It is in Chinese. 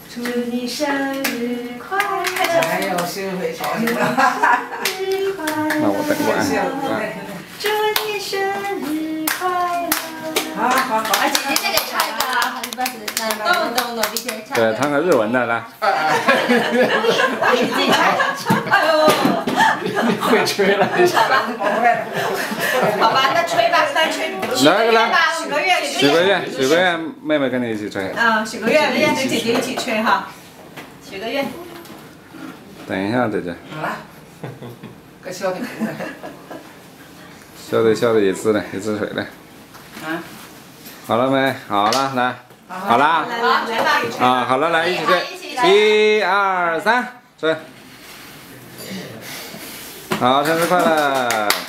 祝你生日快乐！ 哎呦，幸会高兴了！ 那我等会啊。 祝你生日快乐！ 好好好， 啊，姐姐再给唱一个啊，好，不是，那咚，比姐唱。 对，唱个日文的来。 你自己唱。哎呦， 会吹了。 好吧，那吹吧，再吹。 来个来。 许个愿， 许个愿，妹妹跟你一起吹。 啊，许个愿，跟姐姐一起吹哈。许个愿。 等一下，姐姐。 好了，个小的哭了。 小的一次吹的。 啊。 好了没？好了，来。好啦。 来吧。 啊，好了，来一起吹。1、2、3，吹。好，生日快乐！